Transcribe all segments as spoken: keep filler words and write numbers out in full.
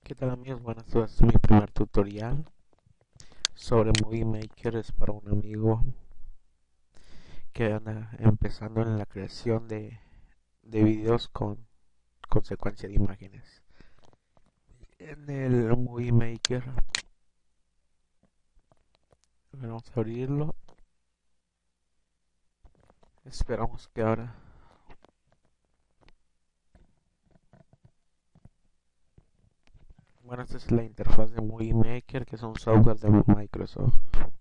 ¿Qué tal amigos? Buenas tardes, este es mi primer tutorial sobre Movie Maker. Es para un amigo que anda empezando en la creación de, de videos con consecuencia de imágenes. En el Movie Maker vamos a abrirlo. Esperamos que ahora... Bueno, esta es la interfaz de Movie Maker, que es un software de Microsoft.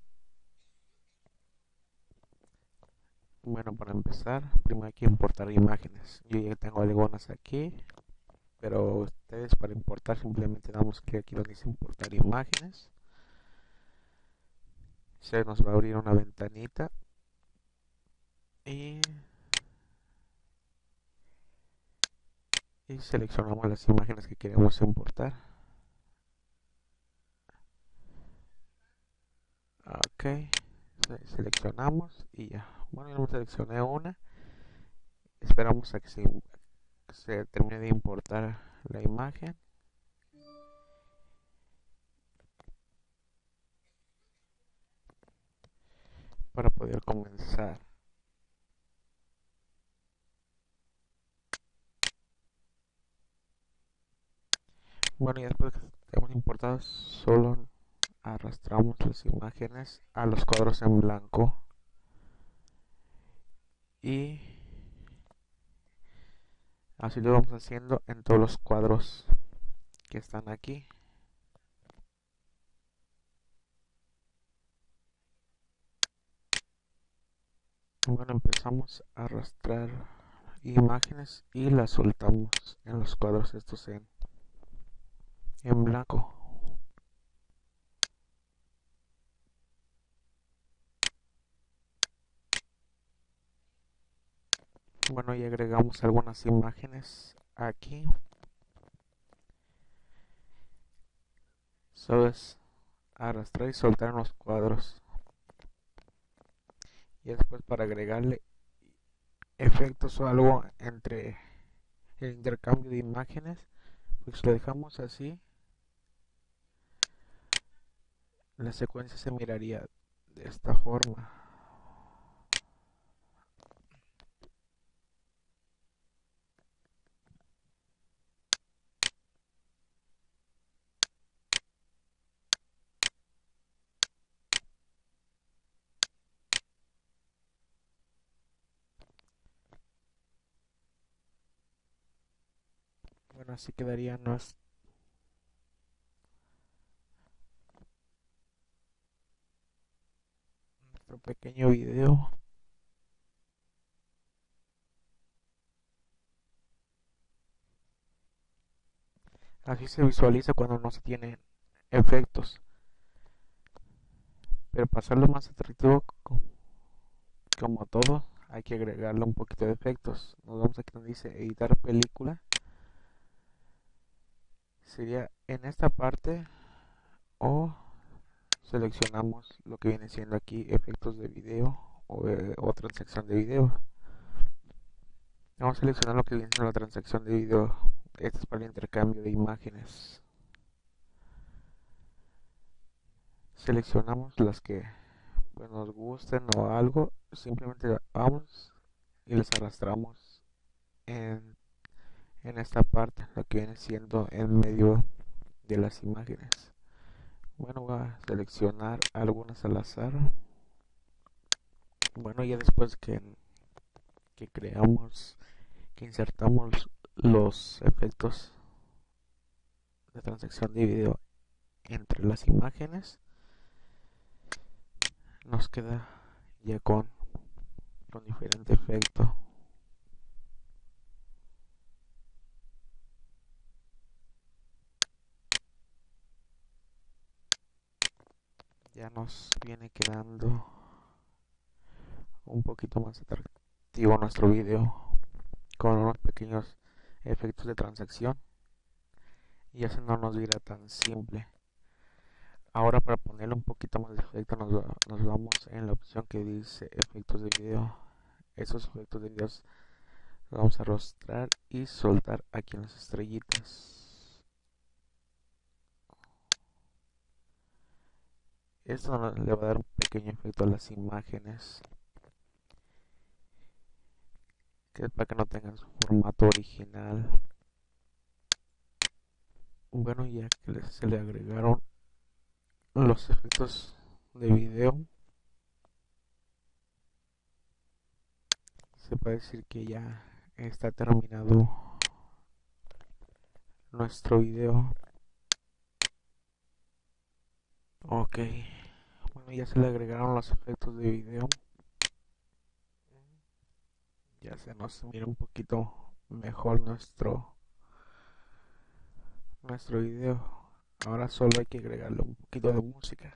Bueno, para empezar, primero hay que importar imágenes. Yo ya tengo algunas aquí, pero ustedes para importar simplemente damos clic aquí donde dice importar imágenes. Se nos va a abrir una ventanita y, y seleccionamos las imágenes que queremos importar. Ok, seleccionamos y ya. Bueno, yo me seleccioné una. Esperamos a que se, que se termine de importar la imagen. Para poder comenzar. Bueno, y después que hemos importado, solo arrastramos las imágenes a los cuadros en blanco. Y así lo vamos haciendo en todos los cuadros que están aquí. Bueno, empezamos a arrastrar imágenes y las soltamos en los cuadros estos en, en blanco. Bueno, y agregamos algunas imágenes aquí. Solo es arrastrar y soltar en los cuadros. Y después para agregarle efectos o algo entre el intercambio de imágenes, pues lo dejamos así. La secuencia se miraría de esta forma. Bueno, así quedaría nuestro pequeño video. Así se visualiza cuando no se tienen efectos. Pero para hacerlo más atractivo, como todo, hay que agregarle un poquito de efectos. Nos vamos aquí donde dice editar película. Sería en esta parte, o seleccionamos lo que viene siendo aquí efectos de video o, eh, o transacción de video. Vamos a seleccionar lo que viene siendo la transacción de video. Este es para el intercambio de imágenes. Seleccionamos las que pues, nos gusten o algo. Simplemente vamos y las arrastramos en, en esta parte, lo que viene siendo en medio de las imágenes. Bueno, voy a seleccionar algunas al azar. Bueno, ya después que, que creamos, que insertamos los efectos de transacción de video entre las imágenes, nos queda ya con, con diferente efecto. Ya nos viene quedando un poquito más atractivo nuestro video con unos pequeños efectos de transacción y así no nos dirá tan simple. Ahora para ponerle un poquito más de efecto nos, nos vamos en la opción que dice efectos de video. Esos efectos de videos los vamos a arrastrar y soltar aquí en las estrellitas. Esto no- le va a dar un pequeño efecto a las imágenes, que es para que no tengan su formato original. Bueno, ya que le- se le agregaron los efectos de video, se puede decir que ya está terminado nuestro video. Ok, bueno, ya se le agregaron los efectos de video. Ya se nos mira un poquito mejor nuestro nuestro video. Ahora solo hay que agregarle un poquito de música.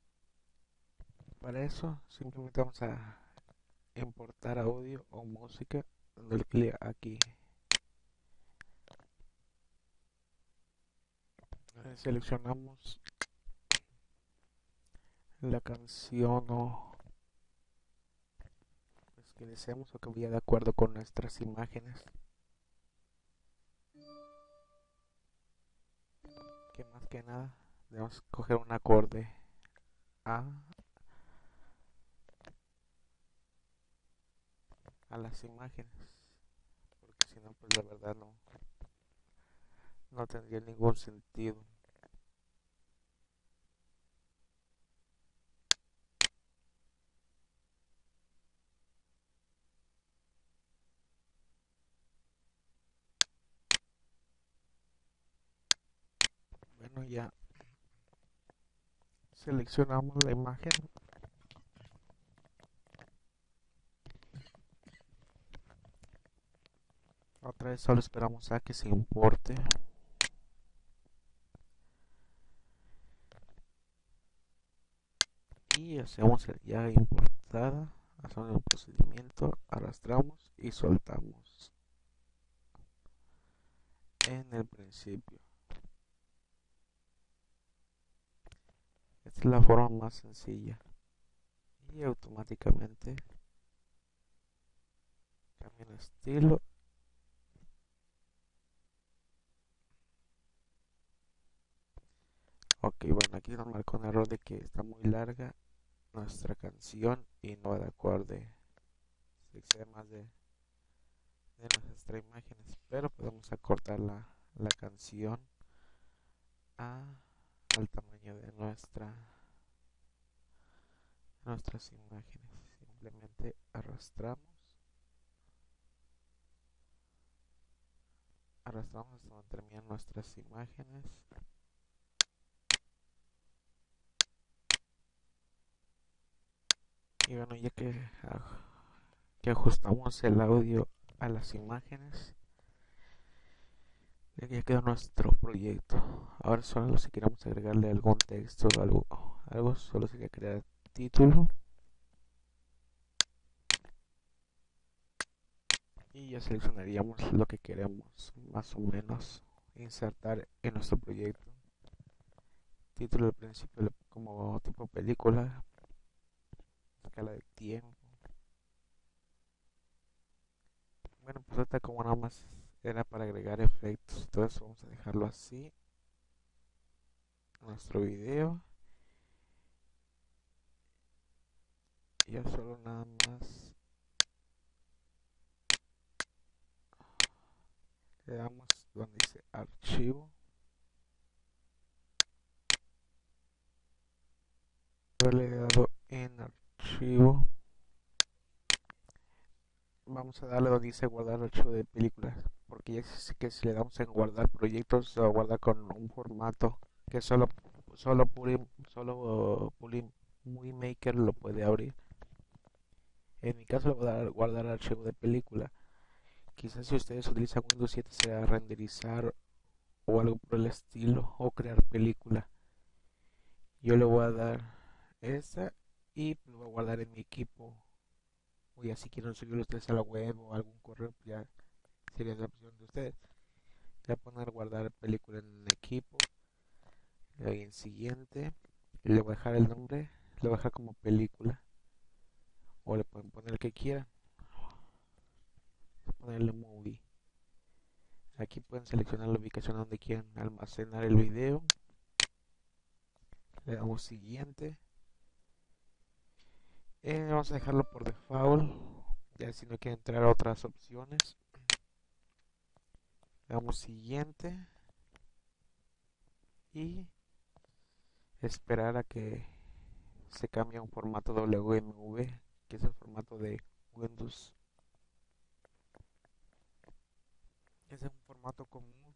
Para eso simplemente vamos a importar audio o música, dando el clic aquí. Eh, seleccionamos la canción o pues, que deseemos o que vaya de acuerdo con nuestras imágenes. Que más que nada debemos coger un acorde a a las imágenes, porque si no, pues la verdad no no tendría ningún sentido. Bueno, ya seleccionamos la imagen. Otra vez solo esperamos a que se importe. Y hacemos el ya importada. Hacemos el procedimiento, arrastramos y soltamos en el principio. Esta es la forma más sencilla. Y automáticamente cambia el estilo. Ok, bueno, aquí nos marca un error de que está muy larga nuestra canción y no va de acorde. Se excede más de, de nuestras imágenes, pero podemos acortar la, la canción a, al tamaño de nuestra nuestras imágenes. Simplemente arrastramos arrastramos hasta donde terminan nuestras imágenes. Y bueno, ya que, que ajustamos el audio a las imágenes, ya quedó nuestro proyecto. Ahora solo si queremos agregarle algún texto o algo, algo solo sería crear título. Y ya seleccionaríamos lo que queremos más o menos insertar en nuestro proyecto. Título al principio como tipo película, escala de tiempo. Bueno, pues ahorita como nada más era para agregar efectos, todo eso vamos a dejarlo así. Nuestro video. Y ya solo nada más le damos donde dice archivo. Yo le he dado en archivo. Vamos a darle donde dice guardar archivo de películas, porque ya sé que si le damos en guardar proyectos se va a guardar con un formato que solo solo Puri, solo Puri Movie Maker lo puede abrir. En mi caso le voy a dar guardar archivo de película. Quizás si ustedes utilizan Windows siete sea renderizar o algo por el estilo, o crear película. Yo le voy a dar esta y lo voy a guardar en mi equipo. O ya si quieren subirlo ustedes a la web o algún correo, pues ya sería la opción de ustedes. Le voy a poner guardar película en el equipo. Le doy en siguiente. Le voy a dejar el nombre. Le voy a dejar como película. O le pueden poner el que quieran. Ponerle movie. Aquí pueden seleccionar la ubicación donde quieren almacenar el video. Le damos siguiente. Eh, vamos a dejarlo por default. Ya si no quiere entrar a otras opciones, damos siguiente y esperar a que se cambie a un formato W M V, que es el formato de Windows. Es un formato común.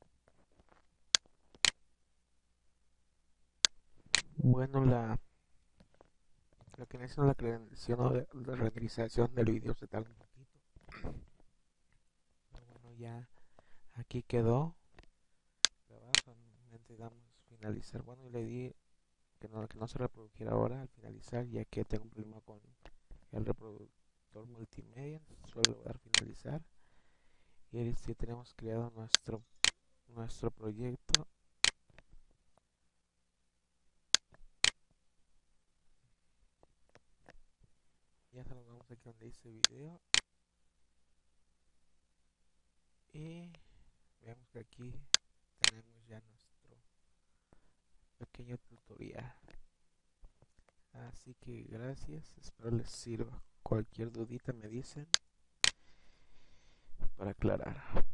Bueno, la lo que es la creación o de, la renderización del video se tarda un poquito. Pero bueno, ya aquí quedó. Solamente damos finalizar. Bueno, y le di que no, que no se reprodujera ahora al finalizar, ya que tengo un problema con el reproductor multimedia. Suelo dar finalizar. Y si tenemos creado nuestro nuestro proyecto. Ya saludamos aquí donde dice video. Y vemos que aquí tenemos ya nuestro pequeño tutorial. Así que gracias, espero les sirva. Cualquier dudita me dicen para aclarar.